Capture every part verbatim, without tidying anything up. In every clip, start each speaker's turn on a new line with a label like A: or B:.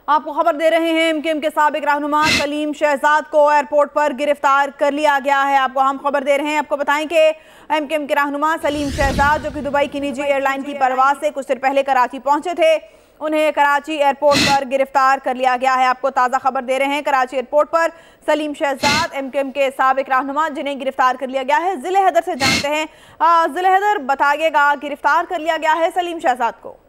A: आपको खबर दे रहे हैं, एमक्यूएम के साबिक रहनुमा सलीम शहजाद को एयरपोर्ट पर गिरफ्तार कर लिया गया है। आपको हम खबर दे रहे हैं, आपको बताएं कि एमक्यूएम के रहनुमा सलीम शहजाद जो कि दुबई की निजी एयरलाइन की परवाज से कुछ देर पहले कराची पहुंचे थे, उन्हें कराची एयरपोर्ट पर गिरफ्तार कर लिया गया है। आपको ताज़ा खबर दे रहे हैं, कराची एयरपोर्ट पर सलीम शहजाद एमक्यूएम के साबिक रहनुमा जिन्हें गिरफ्तार कर लिया गया है। जिले हैदर से जानते हैं, जिले हैदर बताइएगा, गिरफ्तार कर लिया गया है सलीम शहजाद को।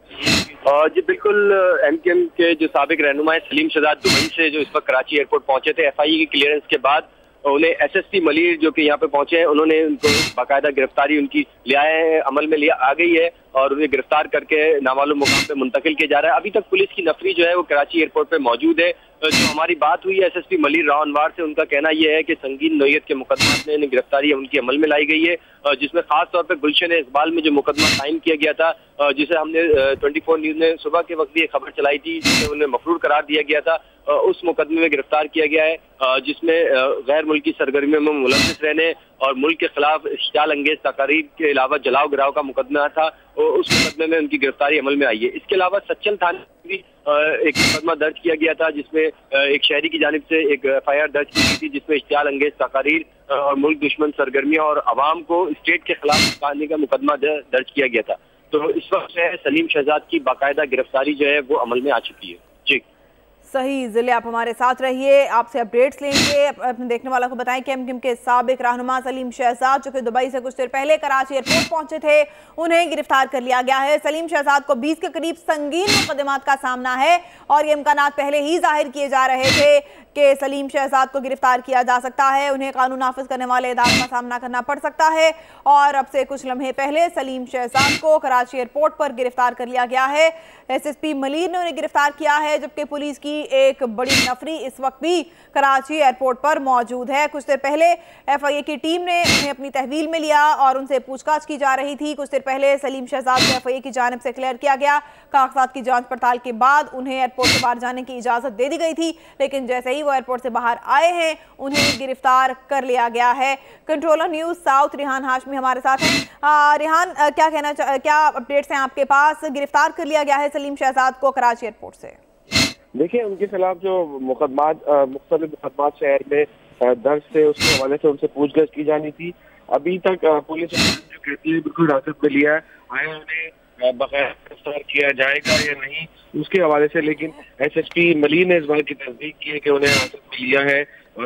B: जी बिल्कुल, एमक्यूएम के जो साबिक रहनुमा है सलीम शहजाद दुबई से जो इस वक्त कराची एयरपोर्ट पहुंचे थे, एफआईए की क्लियरेंस के बाद उन्हें एसएसपी मलीर जो कि यहाँ पे पहुंचे हैं, उन्होंने उनको बाकायदा गिरफ्तारी उनकी ले आए हैं, अमल में लिया आ गई है और उन्हें गिरफ्तार करके नामालूम मुकाम पे मुंतकिल किया जा रहा है। अभी तक पुलिस की नफरी जो है वो कराची एयरपोर्ट पे मौजूद है। जो हमारी बात हुई है एसएसपी मलीर राव अनवार से, उनका कहना यह है कि संगीन नौयत के मुकदमा में गिरफ्तारी उनकी अमल में लाई गई है, जिसमें खास तौर पर गुलशन इकबाल में जो मुकदमा कायम किया गया था, जिसे हमने ट्वेंटी फोर न्यूज ने सुबह के वक्त भी एक खबर चलाई थी जिसमें उन्हें मफरूर करार दिया गया था, उस मुकदमे में गिरफ्तार किया गया है, जिसमें गैर मुल्की सरगर्मियों में मुलविस रहने और मुल्क के खिलाफ इश्तियाल अंगेज तकारीब के अलावा जलाओ गिराव का मुकदमा था, उस मुकदमे में उनकी गिरफ्तारी अमल में आई है। इसके अलावा सच्चल थाने में भी एक मुकदमा दर्ज किया गया था, जिसमें एक शहरी की जानिब से एक एफ आई आर दर्ज की गई थी, जिसमें इश्तियाल अंगेज तकारीर और मुल्क दुश्मन सरगर्मियां और अवाम को स्टेट के खिलाफ पाने का मुकदमा दर्ज किया गया था। तो इस वक्त जो है सलीम शहजाद की बाकायदा गिरफ्तारी जो है वो अमल में आ चुकी है। जी
A: सही, जिले आप हमारे साथ रहिए, आपसे अपडेट्स लेंगे। अपने देखने वालों को बताएं कि एमक्यूएम के साबिक रहनुमा सलीम शहजाद जो कि दुबई से कुछ देर पहले कराची एयरपोर्ट पहुंचे थे, उन्हें गिरफ्तार कर लिया गया है। सलीम शहजाद को बीस के करीब संगीन मुकदमात का सामना है और ये इम्कानात पहले ही जाहिर किए जा रहे थे कि सलीम शहजाद को गिरफ्तार किया जा सकता है, उन्हें कानून नाफिज करने वाले इदारों का सामना करना पड़ सकता है। और अब से कुछ लम्हे पहले सलीम शहजाद को कराची एयरपोर्ट पर गिरफ्तार कर लिया गया है। एसएसपी मलीर ने उन्हें गिरफ्तार किया है, जबकि पुलिस की एक बड़ी नफरी इस वक्त भी कराची एयरपोर्ट पर मौजूद है। कुछ देर पहले एफआईए की टीम ने उन्हें अपनी तहवील में लिया और उनसे पूछताछ की जा रही थी। कुछ देर पहले सलीम शहजाद को एफआईए की जानिब से क्लियर किया गया, कागजात की जांच पड़ताल के बाद उन्हें एयरपोर्ट से बाहर जाने की इजाजत दे दी गई थी, लेकिन जैसे ही वो एयरपोर्ट से बाहर आए हैं उन्हें गिरफ्तार कर लिया गया है। Controller news south Rihan Hashmi हमारे साथ हैं। रिहान, क्या कहना, क्या अपडेट्स हैं आपके पास? गिरफ्तार कर लिया गया है सलीम शहजाद को कराची एयरपोर्ट से।
C: देखिए, उनके खिलाफ जो मुकदमात मुख्तलिफ मुकदमात शहर में दर्ज थे, उसके हवाले से उनसे पूछताछ की जानी थी। अभी तक पुलिस जो कहती है बिल्कुल हिरासत में लिया है, आया उन्हें बगैर गिरफ्तार किया जाएगा या नहीं उसके हवाले से, लेकिन एसएसपी मलीर ने इस बात की तस्दीक की है कि उन्हें हिरासत में लिया है।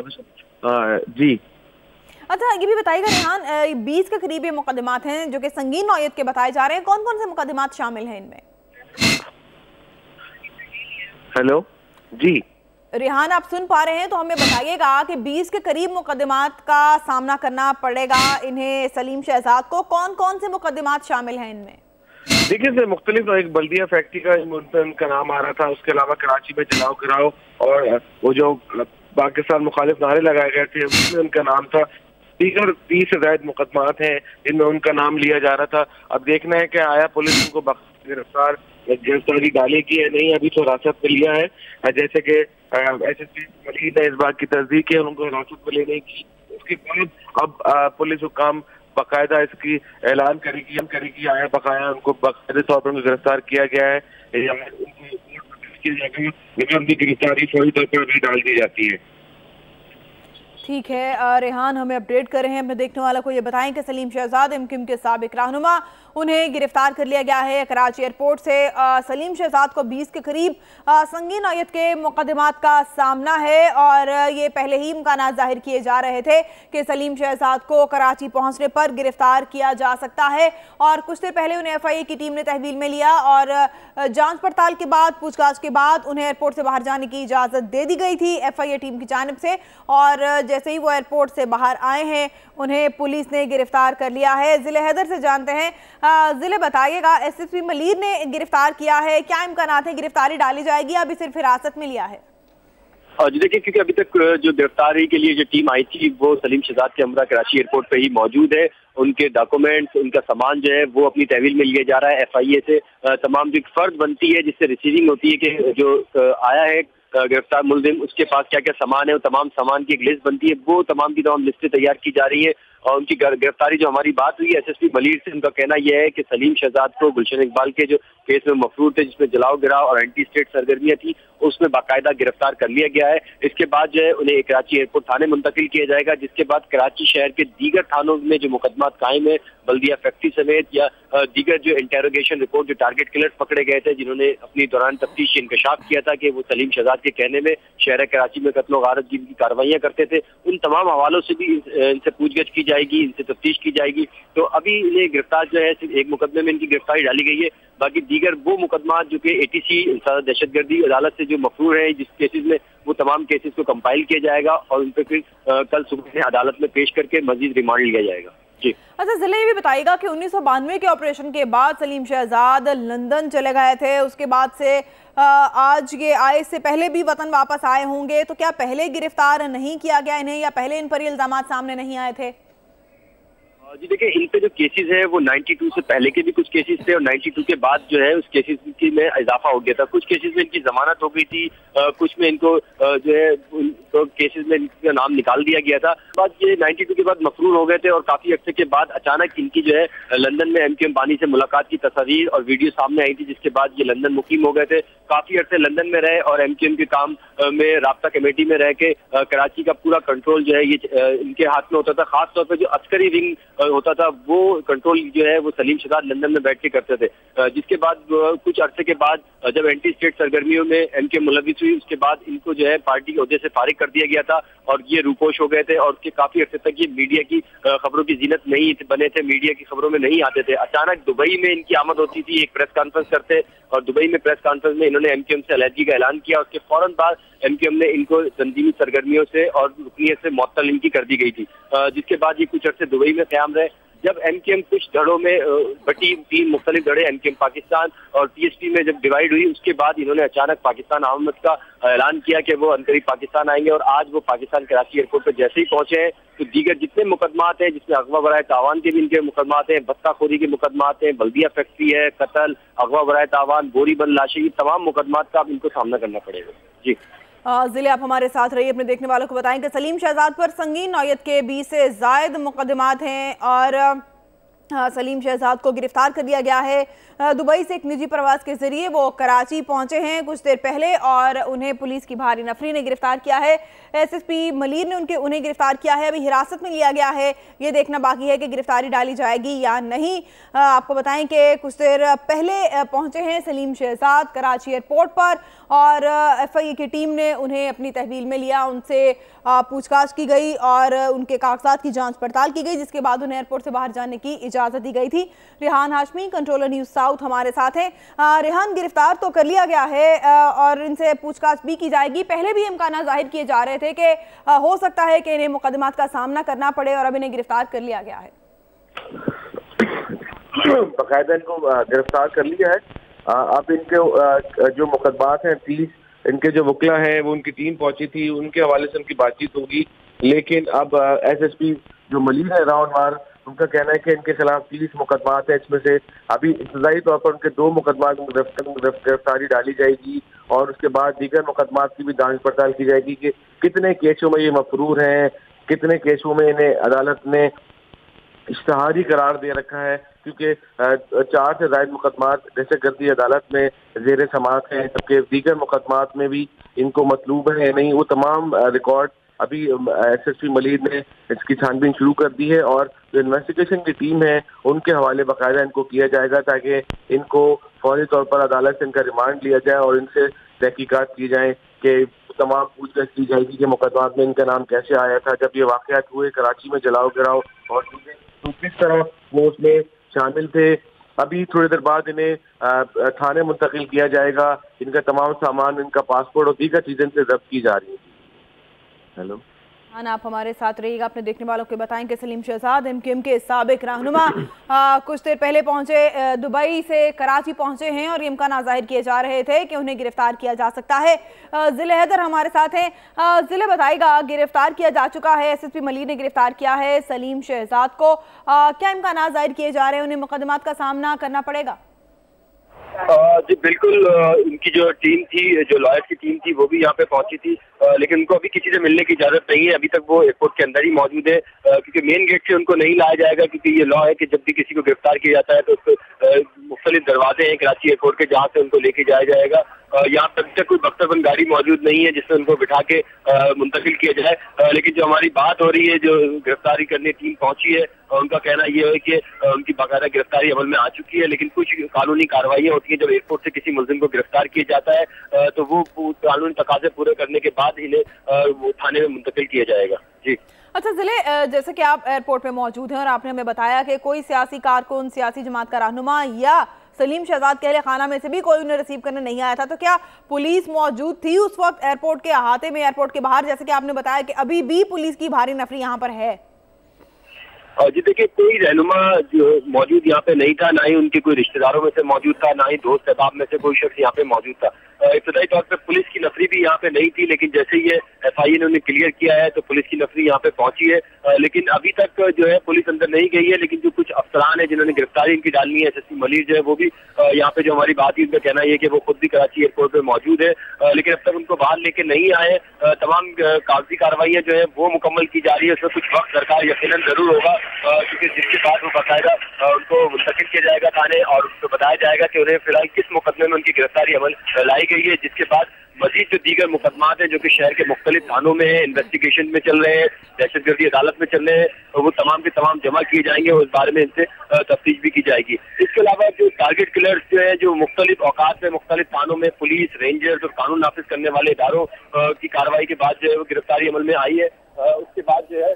C: और जी
A: अच्छा, ये भी बताइएगा रिहान, बीस के करीब ये मुकदमात हैं जो कि संगीन नौयत के बताए जा रहे हैं, कौन कौन से मुकदमात शामिल हैं इनमें?
C: हेलो जी
A: रिहान, आप सुन पा रहे हैं तो हमें बताइएगा कि बीस के करीब मुकदमात का सामना करना पड़ेगा इन्हें सलीम शहजाद को, कौन कौन से मुकदमात शामिल हैं इनमें?
C: देखिए, मुख्तलिफ एक बल्दिया फैक्ट्री का उनका नाम आ रहा था, उसके अलावा कराची में जलाओ गिराओ और वो जो पाकिस्तान मुखालिफ नारे लगाए गए थे उसमें उनका नाम था। दीगर तीस से ज्यादा मुकदमात हैं जिनमें उनका नाम लिया जा रहा था। अब देखना है कि आया पुलिस उनको गिरफ्तार गिरफ्तारी डालेगी या नहीं। अभी तो हिरासत में लिया है, जैसे कि एसएसपी मलीर ने इस बात की तस्दीक है उनको हिरासत में लेने की। उसके बाद अब पुलिस हुकाम बाकायदा इसकी ऐलान करेगी हम करेगी आया बकाया उनको बाकायदे तौर पर गिरफ्तार किया गया है या उनको उनकी गिरफ्तारी फौरी तौर पर भी डाल दी जाती है।
A: ठीक है रेहान, हमें अपडेट कर रहे हैं। अपने देखने वालों को ये बताएं कि सलीम शहजाद एमक्यूएम के साबिक रहनुमा, उन्हें गिरफ्तार कर लिया गया है कराची एयरपोर्ट से। आ, सलीम शहजाद को बीस के करीब संगीन नौयत के मुकदमात का सामना है और ये पहले ही इम्कानात जाहिर किए जा रहे थे कि सलीम शहजाद को कराची पहुंचने पर गिरफ्तार किया जा सकता है। और कुछ देर पहले उन्हें एफआईए की टीम ने तहवील में लिया और जाँच पड़ताल के बाद, पूछताछ के बाद उन्हें एयरपोर्ट से बाहर जाने की इजाज़त दे दी गई थी एफआईए टीम की जानिब से। और जैसे ही वो एयरपोर्ट से बाहर आए हैं उन्हें पुलिस ने गिरफ्तार कर लिया है। जिले हैदर से जानते हैं, जिले बताइएगा, एसएसपी मलीर ने गिरफ्तार किया है, क्या इम्कानात है गिरफ्तारी डाली जाएगी, अभी सिर्फ हिरासत में लिया है?
B: जी देखिए, क्योंकि अभी तक जो गिरफ्तारी के लिए जो टीम आई थी वो सलीम शहजाद के हमरा कराची एयरपोर्ट पे ही मौजूद है। उनके डॉक्यूमेंट्स, उनका सामान जो है वो अपनी तहवील में लिया जा रहा है। एफआईए से तमाम जो फर्ज बनती है जिससे रिसीविंग होती है कि जो आया है गिरफ्तार मुलजिम उसके पास क्या क्या सामान है, वो तमाम सामान की एक लिस्ट बनती है, वो तमाम की तमाम लिस्टें तैयार की जा रही है और उनकी गिरफ्तारी जो हमारी बात हुई एसएसपी मलीर से, उनका कहना यह है कि सलीम शहजाद को गुलशन इकबाल के जो केस में मफरूर थे, जिसमें जलाओ गिराव और एंटी स्टेट सरगर्मियां थी, उसमें बाकायदा गिरफ्तार कर लिया गया है। इसके बाद जो है उन्हें कराची एयरपोर्ट थाने मुंतकिल किया जाएगा, जिसके बाद कराची शहर के दीगर थानों में जो मुकदमा कायम है, बल्दिया फैक्ट्री समेत या दीगर जो इंटेरोगेशन रिपोर्ट जो टारगेट किलर्स पकड़े गए थे, जिन्होंने अपनी दौरान तफ्तीश इंकशाफ किया था कि वो सलीम शहजाद के कहने में शहर कराची में कत्ल गारत की कार्रवाइयां करते थे, उन तमाम हवालों से भी इनसे पूछगछ की जाएगी, इनसे तफ्तीश की जाएगी। तो अभी इन्हें गिरफ्तार जो है सिर्फ एक मुकदमे में इनकी गिरफ्तारी डाली गई है, बाकी दीगर वो मुकदमा जो कि एटीसी दहशतगर्दी अदालत से जो मफरूर है जिस केसेस में, वो तमाम केसेस को कंपाइल किया जाएगा और उन पर फिर कल सुबह अदालत में पेश करके मजीद रिमांड लिया जाएगा। जी
A: अच्छा, जिले ये भी बताइएगा कि उन्नीस सौ बानवे के ऑपरेशन के बाद सलीम शहजाद लंदन चले गए थे, उसके बाद से आज ये आए से पहले भी वतन वापस आए होंगे, तो क्या पहले गिरफ्तार नहीं किया गया इन्हें या पहले इन पर ये इल्जाम सामने नहीं आए थे?
B: जी देखिए, इन पे जो केसेस है वो बानवे से पहले के भी कुछ केसेस थे और बानवे के बाद जो है उस केसेस की में इजाफा हो गया था। कुछ केसेस में इनकी जमानत हो गई थी, आ, कुछ में इनको आ, जो है तो केसेस में इनका नाम निकाल दिया गया था। बाद ये बानवे के बाद मफरूर हो गए थे और काफी अर्से के बाद अचानक इनकी जो है लंदन में एमक्यूएम बानी से मुलाकात की तस्वीर और वीडियो सामने आई थी, जिसके बाद ये लंदन मुकीम हो गए थे। काफी अर्से लंदन में रहे और एमक्यूएम के काम में राब्ता कमेटी में रह के कराची का पूरा कंट्रोल जो है ये इनके हाथ में होता था। खासतौर पर जो अस्करी विंग होता था वो कंट्रोल जो है वो सलीम शहजाद लंदन में बैठ के करते थे, जिसके बाद कुछ अरसे के बाद जब एंटी स्टेट सरगर्मियों में एमके मुलविस हुई, उसके बाद इनको जो है पार्टी के ओहदे से फारिग कर दिया गया था और ये रूपोश हो गए थे और उसके काफी अरसे तक ये मीडिया की खबरों की जीनत नहीं बने थे, मीडिया की खबरों में नहीं आते थे। अचानक दुबई में इनकी आमद होती थी, एक प्रेस कॉन्फ्रेंस करते और दुबई में प्रेस कॉन्फ्रेंस में इन्होंने एमक्यूएम से अलहदगी का ऐलान किया। उसके फौरन बाद एमक्यूएम ने इनको तंजीमी सरगर्मियों से और रुकनीत से मुअत्तल इनकी कर दी गई थी, जिसके बाद ये कुछ अरसे दुबई में क्याम रहे। जब एमक्यूएम कुछ धड़ों में बटी, तीन मुख्तलिफ धड़े एमक्यूएम पाकिस्तान और टीएसपी में जब डिवाइड हुई, उसके बाद इन्होंने अचानक पाकिस्तान आमद का ऐलान किया कि वो अनकरीब पाकिस्तान आएंगे और आज वो पाकिस्तान कराची एयरपोर्ट पर जैसे ही पहुंचे हैं तो दीगर जितने मुकदमात हैं, जिसमें अगवा बराए तावान के भी इनके मुकदमात हैं, बत्ताखोरी के मुकदमात हैं, बल्दिया फैक्ट्री है, कत्ल, अगवा बराए तावान, बोरी बंद लाशें, ये तमाम मुकदमात का अब इनको सामना करना पड़ेगा। जी
A: जिले आप हमारे साथ रहिए, अपने देखने वालों को बताएं कि सलीम शहजाद पर संगीन नौयत के बीस से जायद मुकदमात हैं और हाँ, सलीम शहजाद को गिरफ्तार कर लिया गया है। दुबई से एक निजी प्रवास के जरिए वो कराची पहुंचे हैं कुछ देर पहले और उन्हें पुलिस की भारी नफरी ने गिरफ्तार किया है। एसएसपी मलीर ने उनके उन्हें गिरफ्तार किया है, अभी हिरासत में लिया गया है, ये देखना बाकी है कि गिरफ्तारी डाली जाएगी या नहीं। आपको बताएं कि कुछ देर पहले पहुंचे हैं सलीम शहजाद कराची एयरपोर्ट पर और एफआईए की टीम ने उन्हें अपनी तहवील में लिया, उनसे पूछताछ की गई और उनके कागजात की जांच पड़ताल की गई, जिसके बाद उन्हें एयरपोर्ट से बाहर जाने की इजाजत दी गई थी। Rehan Hashmi, controller news south हमारे साथ हैं। रेहान, गिरफ्तार तो कर लिया गया है और इनसे पूछताछ भी की जाएगी। पहले भी इम्कान जाहिर किए जा रहे थे कि हो सकता है कि इन्हें मुकदमात का सामना करना पड़े और अब इन्हें गिरफ्तार कर लिया गया है।
C: बाकायदा इनको गिरफ्तार कर लिया है। अब इनके जो मुकदमात हैं, तीस इनके जो वकला हैं वो उनकी टीम पहुंची थी, उनके हवाले से उनकी बातचीत होगी। लेकिन अब एसएसपी जो मलीर राव अनवर, उनका कहना है कि इनके खिलाफ तीस मुकदमात हैं, इसमें से अभी इब्तदाई तौर पर उनके दो मुकदमात में गिरफ्तारी डाली जाएगी और उसके बाद दीगर मुकदमात की भी जांच पड़ताल की जाएगी कि कितने केसों में ये मफरूर हैं, कितने केसों में इन्हें अदालत ने इश्तहारी करार दे रखा है, क्योंकि चार से ज्यादा मुकदमात दहशतगर्दी अदालत में जेर समाअत हैं, जबकि दीगर मुकदमात में भी इनको मतलूब है नहीं। वो तमाम रिकॉर्ड अभी एसएसपी मलीर ने इसकी छानबीन शुरू कर दी है और जो इन्वेस्टिगेशन की टीम है उनके हवाले बाकायदा इनको किया जाएगा ताकि इनको फौरी तौर पर अदालत से इनका रिमांड लिया जाए और इनसे तहकीकात की जाए कि तमाम पूछताछ की जाएगी कि मुकदमात में इनका नाम कैसे आया था, जब ये वाकयात हुए कराची में जलाओ गिराओ और तो किस तरह वो उसमें शामिल थे। अभी थोड़ी देर बाद इन्हें थाने मुंतकिल किया जाएगा, इनका तमाम सामान, इनका पासपोर्ट और दीगर चीजें से जब्त की जा रही है। हेलो
A: हाँ, आप हमारे साथ रहिएगा, अपने देखने वालों को बताएं कि सलीम शहजाद एमक्यूएम के साबिक रहनुमा कुछ देर पहले पहुंचे, दुबई से कराची पहुंचे हैं और ये इम्कान जाहिर किए जा रहे थे कि उन्हें गिरफ्तार किया जा सकता है। जिले हैदर हमारे साथ हैं। जिले बताएगा, गिरफ्तार किया जा चुका है, एसएसपी मलीर ने गिरफ्तार किया है सलीम शहजाद को, क्या इम्कान जाहिर किए जा रहे हैं, उन्हें मुकदमात का सामना करना पड़ेगा?
B: जी बिल्कुल, उनकी जो टीम थी, जो लॉयर की टीम थी, वो भी यहाँ पे पहुंची थी, लेकिन उनको अभी किसी से मिलने की इजाजत नहीं है। अभी तक वो एयरपोर्ट के अंदर ही मौजूद है, क्योंकि मेन गेट से उनको नहीं लाया जाएगा, क्योंकि ये लॉ है कि जब भी किसी को गिरफ्तार किया जाता है तो उसको मुख्तलिफ दरवाजे हैं कराची एयरपोर्ट के, जहाँ से उनको लेके जाया जाएगा। यहाँ तक तक कोई बख्तरबंद गाड़ी मौजूद नहीं है जिससे उनको बिठा के मुंतकिल किया जाए। लेकिन जो हमारी बात हो रही है, जो गिरफ्तारी करने टीम पहुंची है, उनका कहना यह है कि उनकी बाकायदा गिरफ्तारी अमल में आ चुकी है, लेकिन कुछ कानूनी कार्रवाइयां होती हैं। जब एयरपोर्ट से किसी मुलजिम को गिरफ्तार किया जाता है तो वो कानूनी तकाजे पूरे करने के बाद इन्हें वो थाने में मुंतकिल किया जाएगा। जी
A: अच्छा जिले, जैसे कि आप एयरपोर्ट में मौजूद हैं और आपने हमें बताया कि कोई सियासी कारकुन, सियासी जमात का रहनुमा या सलीम शहजाद के अहले खाना में से भी कोई उन्हें रिसीव करने नहीं आया था, तो क्या पुलिस मौजूद थी उस वक्त एयरपोर्ट के अहाते में, एयरपोर्ट के बाहर? जैसे कि आपने बताया कि अभी भी पुलिस की भारी नफरी यहाँ पर है।
B: जी देखिए, कोई रहनुमा जो मौजूद यहाँ पे नहीं था, ना ही उनके कोई रिश्तेदारों में से मौजूद था, ना ही दोस्त अहबाब में से कोई शख्स यहाँ पे मौजूद था। इब्तदाई तौर पे पुलिस की नफरी भी यहाँ पे नहीं थी, लेकिन जैसे ही ये एफ आई ए ने उन्हें क्लियर किया है तो पुलिस की नफरी यहाँ पे पहुंची है। लेकिन अभी तक जो है पुलिस अंदर नहीं गई है, लेकिन जो कुछ अफसरान है जिन्होंने गिरफ्तारी इनकी डालनी है, एस एस पी मलीर जो है वो भी यहाँ पे, जो हमारी बात है, उनका कहना यह है कि वो खुद भी कराची एयरपोर्ट पे मौजूद है, लेकिन अब तक उनको बाहर लेके नहीं आए। तमाम कागजी कार्रवाइयाँ जो है वो मुकम्मल की जा रही है, उसमें कुछ वक्त दरकार यकीनन जरूर होगा, क्योंकि जिसके बाद वो बाकायदा उनको मुंतकिल किया जाएगा थाने और उनको बताया जाएगा कि उन्हें फिलहाल किस मुकदमे में उनकी गिरफ्तारी अमल लाई गई है, जिसके बाद मजीद जो दीगर मुकदमात हैं जो कि शहर के मुख्तलिफ थानों में है, इन्वेस्टिगेशन में चल रहे हैं, दहशतगर्दी अदालत में चल रहे हैं, वो तमाम के तमाम जमा किए जाएंगे और इस बारे में इनसे तफ्तीश भी की जाएगी। इसके अलावा जो टारगेट किलर्स जो है, जो मुख्तलिफ औकात में मुख्तलिफ थानों में पुलिस, रेंजर्स और कानून नाफिज करने वाले इदारों की कार्रवाई के बाद जो है वो गिरफ्तारी अमल में आई है, उसके बाद जो है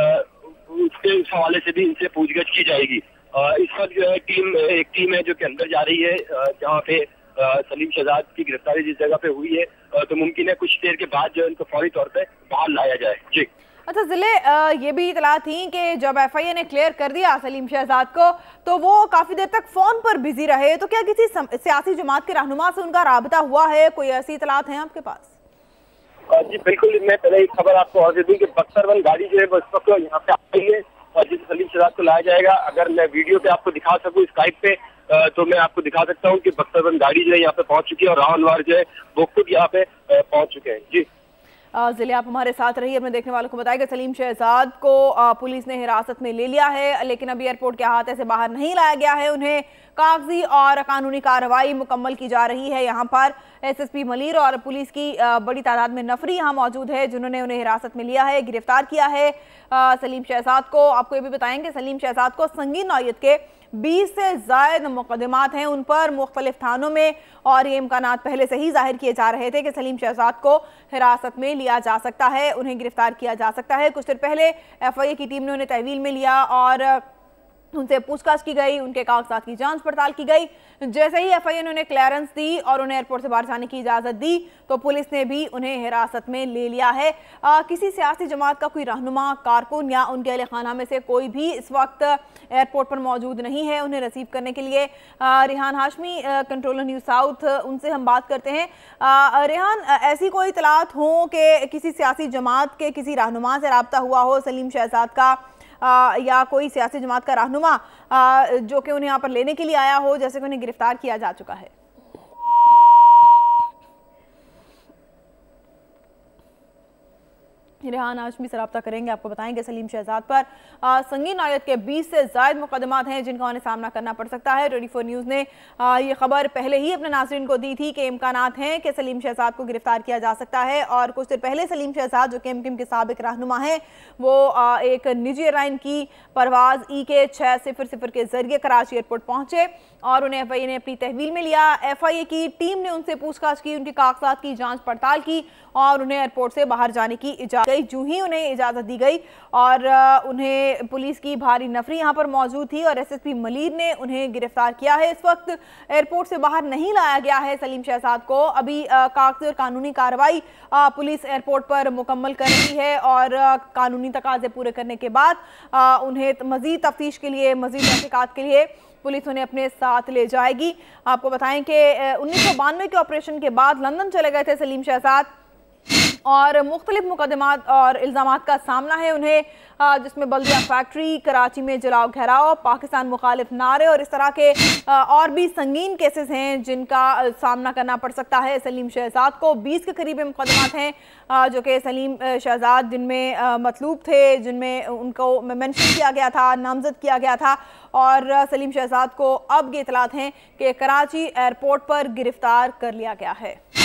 B: उसके उस हवाले से भी इनसे पूछगछ की जाएगी। इस वक्त जो है टीम एक टीम है जो कि अंदर जा रही है, जहाँ पे सलीम शहजाद की गिरफ्तारी जिस जगह पे हुई है, तो मुमकिन है कुछ देर के बाद जो इनको फौरी तौर पे बाहर लाया जाए। जी
A: अच्छा जिले, ये भी इतला थी कि जब एफ आई ए ने क्लियर कर दिया सलीम शहजाद को तो वो काफी देर तक फोन पर बिजी रहे, तो क्या किसी सियासी जमात के रहनुमा से उनका राबता हुआ है? कोई ऐसी इतलात है आपके पास?
B: जी बिल्कुल, मैं पहले एक खबर आपको और दे दूं कि बख्तरबंद गाड़ी जो है वो इस वक्त यहाँ पे आ रही है और जिस सलीम शहजाद को लाया जाएगा, अगर मैं वीडियो पे आपको दिखा सकूं स्काइप पे, तो मैं आपको दिखा सकता हूँ कि बख्तरबंद गाड़ी जो है यहाँ पे पहुंच चुकी है और राव अनवर जो है वो खुद यहाँ पे पहुंच चुके हैं। जी
A: जिले, आप हमारे साथ रहिए। अपने देखने वालों को बताया कि सलीम शहजाद को पुलिस ने हिरासत में ले लिया है, लेकिन अभी एयरपोर्ट के अहाते से बाहर नहीं लाया गया है। उन्हें कागजी और कानूनी कार्रवाई मुकम्मल की जा रही है। यहाँ पर एस एस पी मलीर और पुलिस की बड़ी तादाद में नफरी यहाँ मौजूद है जिन्होंने उन्हें हिरासत में लिया है, गिरफ्तार किया है सलीम शहजाद को। आपको ये भी बताएंगे सलीम शहजाद को संगीन नौयत के बीस से जायद मुकदमात हैं उन पर मुख्तलिफ थानों में, और ये इम्कानात पहले से ही जाहिर किए जा रहे थे कि सलीम शहजाद को हिरासत में लिया जा सकता है, उन्हें गिरफ्तार किया जा सकता है। कुछ देर पहले एफ आई ए की टीम ने उन्हें तहवील में लिया और उनसे पूछताछ की गई, उनके कागजात की जांच पड़ताल की गई। जैसे ही एफ आई ए ने उन्हें क्लियरेंस दी और उन्हें एयरपोर्ट से बाहर जाने की इजाज़त दी तो पुलिस ने भी उन्हें हिरासत में ले लिया है। आ, किसी सियासी जमात का कोई रहनुमा, कारकुन या उनके अहले खाना में से कोई भी इस वक्त एयरपोर्ट पर मौजूद नहीं है उन्हें रिसीव करने के लिए। आ, Rehan Hashmi, controller news south, उनसे हम बात करते हैं। आ, रेहान, ऐसी कोई इतलात हो कि किसी सियासी जमात के किसी रहनुमा से रब्ता हुआ हो सलीम शहजाद का, आ, या कोई सियासी जमात का रहनुमा जो कि उन्हें यहाँ पर लेने के लिए आया हो, जैसे कि उन्हें गिरफ्तार किया जा चुका है? रेहान हाशमी से रब्ता करेंगे, आपको बताएंगे सलीम शहजाद पर आ, संगीन नौयत के बीस से जायद मुकदमात हैं जिनका उन्हें सामना करना पड़ सकता है। ट्वेंटी फोर न्यूज़ ने आ, ये खबर पहले ही अपने नाज़रीन को दी थी कि इम्कानात हैं कि सलीम शहजाद को गिरफ्तार किया जा सकता है। और कुछ देर पहले सलीम शहजाद जो कि एम क्यू एम के साबिक रहनुमा हैं, वो आ, एक निजी एयरलाइन की परवाज़ ई के छः सिफर सिफर के जरिए कराची एयरपोर्ट पहुंचे और उन्हें एफ आई ए ने अपनी तहवील में लिया। एफ आई ए की टीम ने उनसे पूछताछ की, उनके कागजात की जांच पड़ताल की और उन्हें एयरपोर्ट से बाहर जाने की इजाज़त दी। जूं ही उन्हें इजाज़त दी गई और उन्हें पुलिस की भारी नफरी यहाँ पर मौजूद थी और एस एस पी मलीर ने उन्हें गिरफ्तार किया है। इस वक्त एयरपोर्ट से बाहर नहीं लाया गया है सलीम शहजाद को। अभी कागजी और कानूनी कार्रवाई पुलिस एयरपोर्ट पर मुकम्मल कर रही है और कानूनी तकाजे पूरे करने के बाद उन्हें मजीद तफ्तीश के लिए, मजीद तहकीकात के लिए पुलिस उन्हें अपने साथ ले जाएगी। आपको बताएं कि उन्नीस सौ बानवे के ऑपरेशन के बाद लंदन चले गए थे सलीम शहजाद और मुख्तलिफ मुकदमात और इल्ज़ामात का सामना है उन्हें, जिसमें बल्दिया फैक्ट्री, कराची में जलाओ घेराव, पाकिस्तान मुखालिफ नारे और इस तरह के और भी संगीन केसेस हैं जिनका सामना करना पड़ सकता है सलीम शहजाद को। बीस के करीब मुकदमात हैं जो कि सलीम शहजाद जिनमें मतलूब थे, जिनमें उनको मेंशन किया गया था, नामजद किया गया था, और सलीम शहजाद को अब ये इतलात हैं कि कराची एयरपोर्ट पर गिरफ्तार कर लिया गया है।